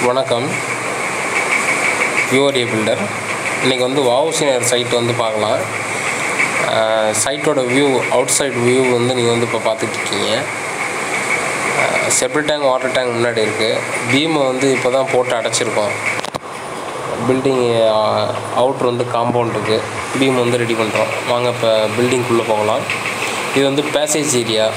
வணக்கம். Viewer builder. இன்றைக்கி வந்து வாவுசினர் சைட் வந்து பார்க்கலாம். சைட்டோட வியூ, அவுட் சைடு வியூ வந்து நீங்கள் வந்து இப்போ பார்த்துட்ருக்கீங்க. செப்டிக் டேங்க், வாட்டர் டேங்க் முன்னாடி இருக்குது. பீமை வந்து இப்போ தான் போட்டு அடைச்சிருக்கோம். பில்டிங் அவுட்ரு வந்து காம்பவுண்ட் இருக்குது. பீம் வந்து ரெடி பண்ணுறோம். வாங்க இப்போ பில்டிங்குள்ளே போகலாம். இது வந்து பேசேஜ் ஏரியா.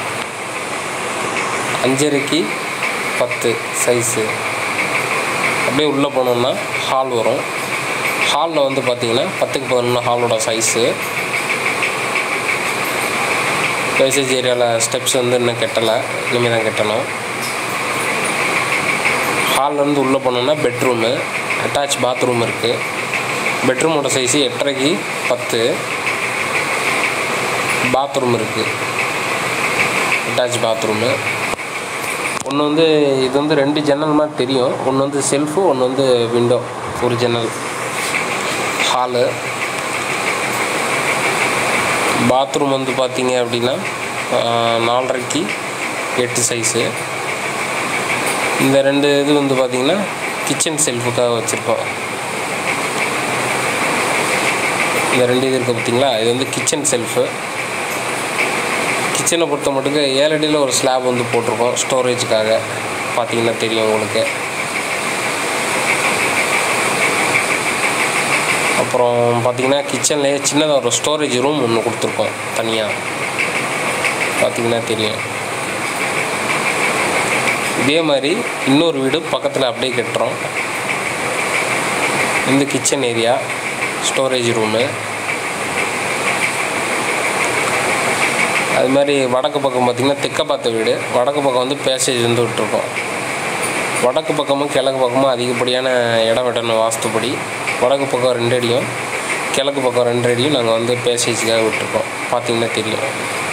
5.5 x 10 size. அப்படியே உள்ளே போனோம்னா ஹால் வரும். ஹாலில் வந்து பார்த்திங்கன்னா 10 x 11 ஹாலோட சைஸு. பேசேஜ் ஏரியாவில் ஸ்டெப்ஸ் வந்து இன்னும் கட்டலை, இனிமேல் தான் கட்டணும். ஹால்லேருந்து உள்ளே போனோம்னா பெட்ரூமு, அட்டாச் பாத்ரூம் இருக்குது. பெட்ரூமோட சைஸு 8.5 x 10. பாத்ரூம் இருக்குது, அட்டாச் பாத்ரூமு. ஒன்று வந்து இது வந்து 2 ஜன்னல் மாதிரி தெரியும். ஒன்று வந்து செல்ஃபு, ஒன்று வந்து விண்டோ, ஒரு ஜன்னல். ஹாலு. பாத்ரூம் வந்து பார்த்திங்க அப்படின்னா 4.5 x 8 சைஸு. இந்த 2 இது வந்து பார்த்திங்கன்னா கிச்சன் செல்ஃபுக்காக வச்சுருக்கோம். இந்த 2 இது இருக்குது பார்த்திங்களா, இது வந்து கிச்சன் செல்ஃபு. கிச்சனை பொறுத்த மட்டுக்கு 7 அடியில் ஒரு ஸ்லாப் வந்து போட்டிருக்கோம் ஸ்டோரேஜுக்காக. பார்த்திங்கன்னா தெரியும் உங்களுக்கு. அப்புறம் பார்த்திங்கன்னா கிச்சன்லேயே சின்னதாக ஒரு ஸ்டோரேஜ் ரூம் ஒன்று கொடுத்துருக்கோம் தனியாக. பார்த்திங்கன்னா தெரியும். இதே மாதிரி இன்னொரு வீடு பக்கத்தில் அப்படியே கட்டுறோம். இந்த கிச்சன் ஏரியா, ஸ்டோரேஜ் ரூமு. அது மாதிரி வடக்கு பக்கம் பார்த்திங்கன்னா தெற்க பார்த்த வீடு. வடக்கு பக்கம் வந்து பேசேஜ் வந்து விட்டுருக்கோம். வடக்கு பக்கமும் கிழக்கு பக்கமும் அதிகப்படியான இடம் விடணும் வாஸ்துப்படி. வடக்கு பக்கம் 2 அடியும், கிழக்கு பக்கம் 2 அடியும் நாங்கள் வந்து பேசேஜுக்காக விட்டுருக்கோம். பார்த்திங்கன்னா தெரியும்.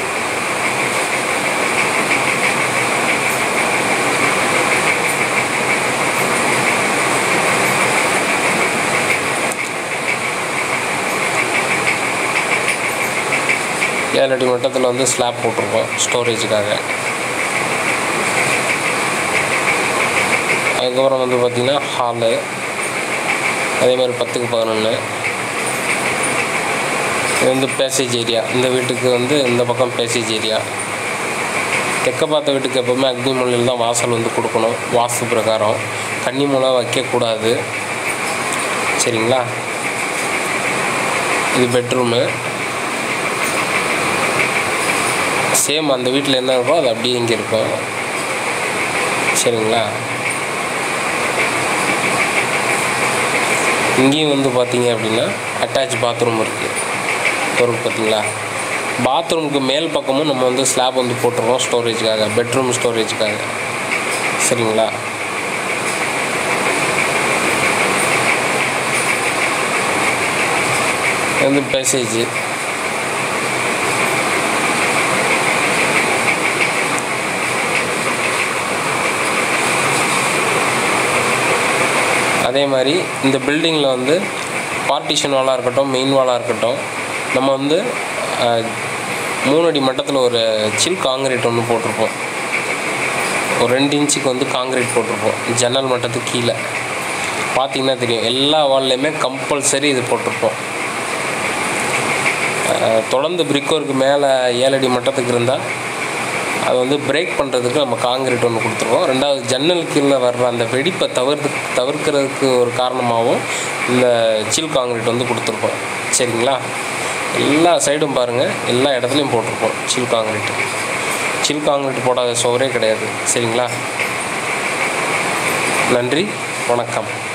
ஏழு அடி மட்டத்தில் வந்து ஸ்லாப் போட்டிருக்கோம் ஸ்டோரேஜுக்காக. அதுக்கப்புறம் வந்து பார்த்திங்கன்னா ஹாலு, அதே மாதிரி 10 x 11. இது வந்து பேசேஜ் ஏரியா. இந்த வீட்டுக்கு வந்து இந்த பக்கம் பேசேஜ் ஏரியா. தெற்க பார்த்த வீட்டுக்கு எப்போவுமே அக்னி மூலையில் தான் வாசல் வந்து கொடுக்கணும் வாஸ்து பிரகாரம். கன்னி மூலை வைக்கக்கூடாது, சரிங்களா. இது பெட்ரூமு. சேம் அந்த வீட்டில் என்ன இருக்கோ அது அப்படியே இங்கே இருக்கும், சரிங்களா. இங்கேயும் வந்து பார்த்திங்க அப்படின்னா அட்டாச் பாத்ரூம் இருக்குது. பார்த்திங்களா, பாத்ரூமுக்கு மேல் பக்கமும் நம்ம வந்து ஸ்லாப் வந்து போட்டுருக்கோம் ஸ்டோரேஜுக்காக, பெட்ரூம் ஸ்டோரேஜுக்காக, சரிங்களா. இது வந்து பேசேஜ். அதே மாதிரி இந்த பில்டிங்கில் வந்து பார்ட்டிஷன் வாலாக இருக்கட்டும், மெயின் வாலாக இருக்கட்டும், நம்ம வந்து 3 அடி மட்டத்தில் ஒரு சில் காங்கிரீட் ஒன்று போட்டிருப்போம். ஒரு 2 இன்ச்சுக்கு வந்து காங்கிரீட் போட்டிருப்போம் ஜன்னல் மட்டத்துக்கு கீழே. பார்த்திங்கன்னா தெரியும், எல்லா வால்லையுமே கம்பல்சரி இது போட்டிருப்போம். தொடர்ந்து பிரிக் ஒர்க்கு மேலே 7 அடி மட்டத்துக்கு இருந்தால் அது வந்து பிரேக் பண்ணுறதுக்கு நம்ம காங்கிரீட் ஒன்று கொடுத்துருக்கோம். 2வது ஜன்னலுக்கு கீழே வர்ற அந்த வெடிப்பை தவிர்க்கிறதுக்கு ஒரு காரணமாகவும் இந்த சில் காங்கிரீட் வந்து கொடுத்துருக்கோம், சரிங்களா. எல்லா சைடும் பாருங்கள், எல்லா இடத்துலையும் போட்டிருக்கோம் சில் காங்கிரீட். சில் காங்கிரீட் போடாத சுவரே கிடையாது, சரிங்களா. நன்றி, வணக்கம்.